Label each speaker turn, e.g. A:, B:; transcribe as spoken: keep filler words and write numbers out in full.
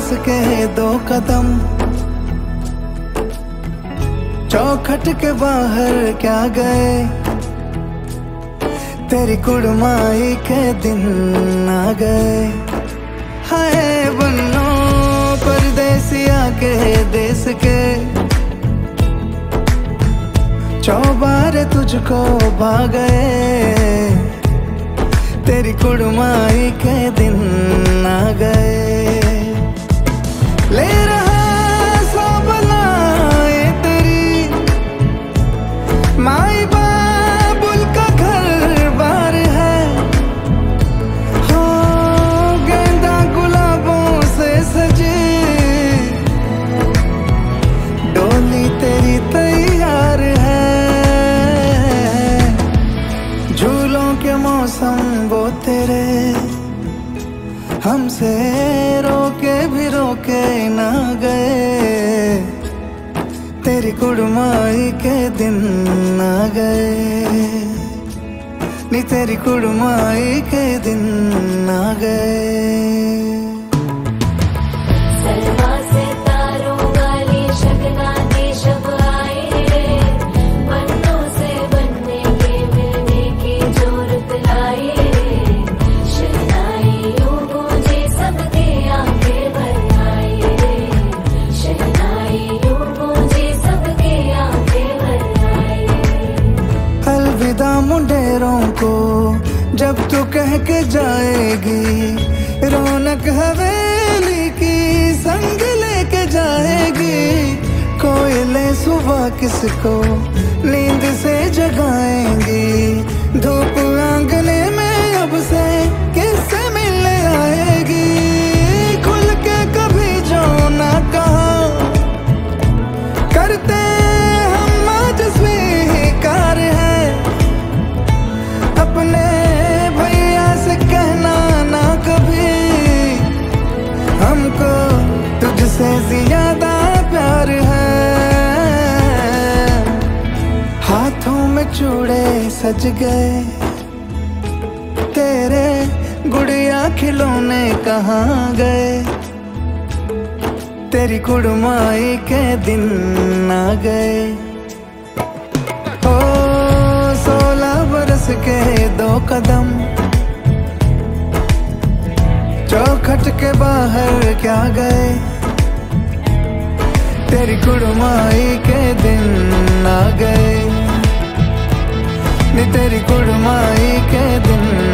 A: बरस के दो कदम, चौखट के बाहर क्या गए, तेरी कुड़माई के दिन आ गए। हाय बन्नो परदेसिया के देश के, चौबारे तुझको भा गए, तेरी कुड़माई के दिन आ गए। ले रहा सब लाए तेरी माई बाबुल का घर बार है, हो गेंदा गुलाबों से सजी डोली तेरी तैयार है। झूलों के मौसम वो तेरे, हमसे रोके भी रोके ना गए, तेरी कुड़माई के दिन आ गए, नी तेरी कुड़माई के दिन आ गए। मुंडेरों को जब तू कह के जाएगी, रौनक हवेली की संग लेके जाएगी। कोयले सुबह किसको नींद से जगाएंगी, धूप आंगने में अब से किससे मिलने आएगी। खुल के कभी जो ना कहा करते हम आज स्वीकार है, अपने भैया से कहना ना कभी, हमको तुझसे ज्यादा प्यार है। हाथों में चूड़े सज गए, तेरे गुड़िया खिलौने कहाँ गए, तेरी कुड़माई के दिन आ गए। बरस के दो कदम, चौखट के बाहर क्या गए, तेरी कुड़माई के दिन आ गए, नी तेरी कुड़माई के दिन